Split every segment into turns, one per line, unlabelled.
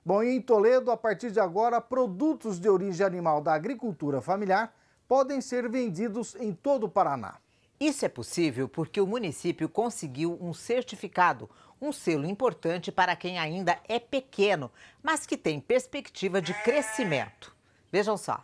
Bom, e em Toledo, a partir de agora, produtos de origem animal da agricultura familiar podem ser vendidos em todo o Paraná.
Isso é possível porque o município conseguiu um certificado, um selo importante para quem ainda é pequeno, mas que tem perspectiva de crescimento. Vejam só.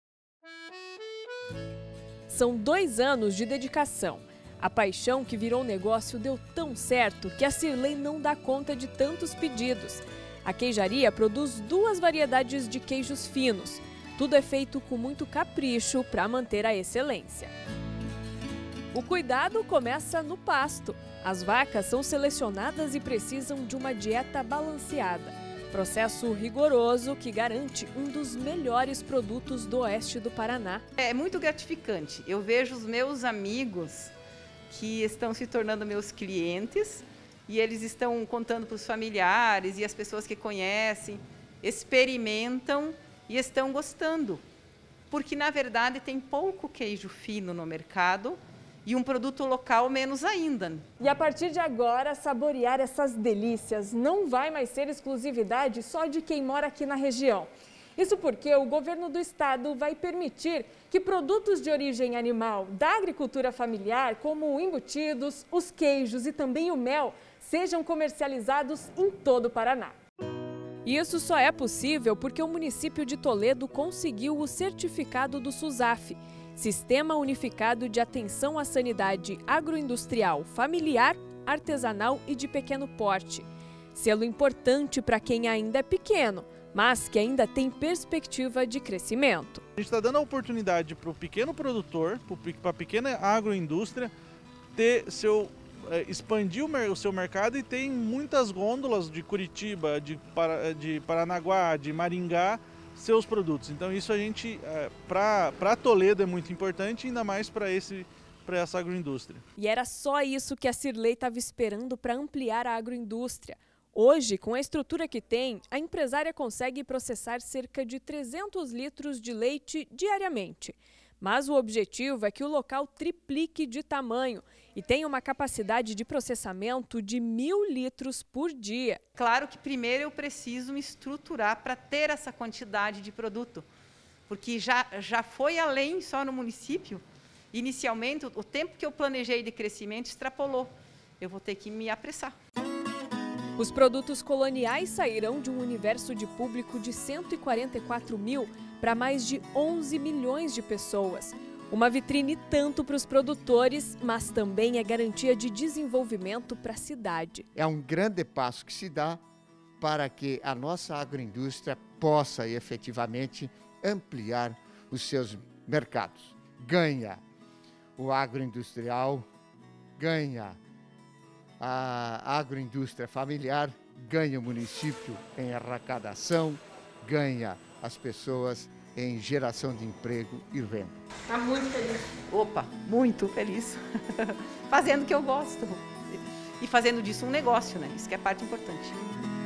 São 2 anos de dedicação. A paixão que virou negócio deu tão certo que a Cirlei não dá conta de tantos pedidos. A queijaria produz 2 variedades de queijos finos. Tudo é feito com muito capricho para manter a excelência. O cuidado começa no pasto. As vacas são selecionadas e precisam de uma dieta balanceada. Processo rigoroso que garante um dos melhores produtos do oeste do Paraná.
É muito gratificante. Eu vejo os meus amigos que estão se tornando meus clientes e eles estão contando para os familiares e as pessoas que conhecem, experimentam e estão gostando. Porque, na verdade, tem pouco queijo fino no mercado e um produto local menos ainda.
E a partir de agora, saborear essas delícias não vai mais ser exclusividade só de quem mora aqui na região. Isso porque o governo do estado vai permitir que produtos de origem animal da agricultura familiar, como embutidos, os queijos e também o mel, sejam comercializados em todo o Paraná. Isso só é possível porque o município de Toledo conseguiu o certificado do SUSAF, Sistema Unificado de Atenção à Sanidade Agroindustrial Familiar, Artesanal e de Pequeno Porte. Selo importante para quem ainda é pequeno, mas que ainda tem perspectiva de crescimento.
A gente está dando a oportunidade para o pequeno produtor, para a pequena agroindústria, expandir o seu mercado e tem muitas gôndolas de Curitiba, de Paranaguá, de Maringá, seus produtos. Então isso a gente, para Toledo é muito importante, ainda mais para essa agroindústria.
E era só isso que a Cirlei estava esperando para ampliar a agroindústria. Hoje, com a estrutura que tem, a empresária consegue processar cerca de 300 litros de leite diariamente. Mas o objetivo é que o local triplique de tamanho e tenha uma capacidade de processamento de 1.000 litros por dia.
Claro que primeiro eu preciso me estruturar para ter essa quantidade de produto, porque já foi além só no município. Inicialmente, o tempo que eu planejei de crescimento extrapolou. Eu vou ter que me apressar.
Os produtos coloniais sairão de um universo de público de 144 mil para mais de 11 milhões de pessoas. Uma vitrine tanto para os produtores, mas também é garantia de desenvolvimento para a cidade.
É um grande passo que se dá para que a nossa agroindústria possa efetivamente ampliar os seus mercados. Ganha o agroindustrial, ganha a agroindústria familiar, ganha o município em arrecadação, ganha as pessoas em geração de emprego e renda.
Está muito feliz. Opa, muito feliz. Fazendo o que eu gosto. E fazendo disso um negócio, né? Isso que é a parte importante.